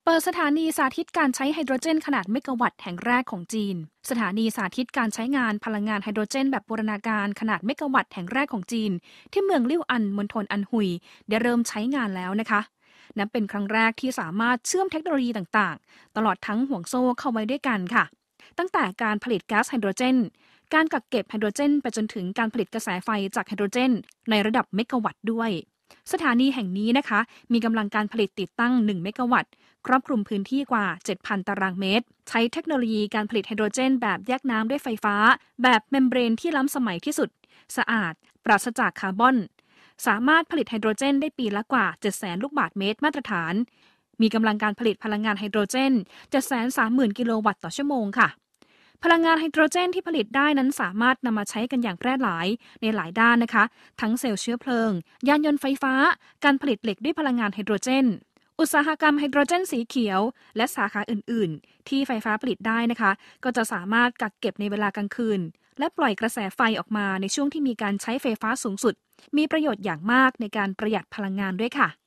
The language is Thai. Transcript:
เปิดสถานีสาธิตการใช้ไฮโดรเจนขนาดเมกะวัตต์แห่งแรกของจีนสถานีสาธิตการใช้งานพลังงานไฮโดรเจนแบบบูรณาการขนาดเมกะวัตต์แห่งแรกของจีนที่เมืองลิ่วอันมณฑลอันหุยได้เริ่มใช้งานแล้วนะคะนับเป็นครั้งแรกที่สามารถเชื่อมเทคโนโลยีต่างๆตลอดทั้งห่วงโซ่เข้าไว้ด้วยกันค่ะตั้งแต่การผลิตก๊าซไฮโดรเจนการกักเก็บไฮโดรเจนไปจนถึงการผลิตกระแสไฟจากไฮโดรเจนในระดับเมกะวัตต์ด้วยสถานีแห่งนี้นะคะมีกำลังการผลิตติดตั้ง1เมกะวัตต์ครอบคลุมพื้นที่กว่า 7,000 ตารางเมตรใช้เทคโนโลยีการผลิตไฮโดรเจนแบบแยกน้ำด้วยไฟฟ้าแบบเมมเบรนที่ล้ำสมัยที่สุดสะอาดปราศจากคาร์บอนสามารถผลิตไฮโดรเจนได้ปีละกว่า 700,000 ลูกบาศก์เมตรมาตรฐานมีกำลังการผลิตพลังงานไฮโดรเจน 730,000 กิโลวัตต์ต่อชั่วโมงค่ะพลังงานไฮโดรเจนที่ผลิตได้นั้นสามารถนำมาใช้กันอย่างแพร่หลายในหลายด้านนะคะทั้งเซลล์เชื้อเพลิงยานยนต์ไฟฟ้าการผลิตเหล็กด้วยพลังงานไฮโดรเจนอุตสาหกรรมไฮโดรเจนสีเขียวและสาขาอื่นๆที่ไฟฟ้าผลิตได้นะคะก็จะสามารถกักเก็บในเวลากลางคืนและปล่อยกระแสไฟออกมาในช่วงที่มีการใช้ไฟฟ้าสูงสุดมีประโยชน์อย่างมากในการประหยัดพลังงานด้วยค่ะ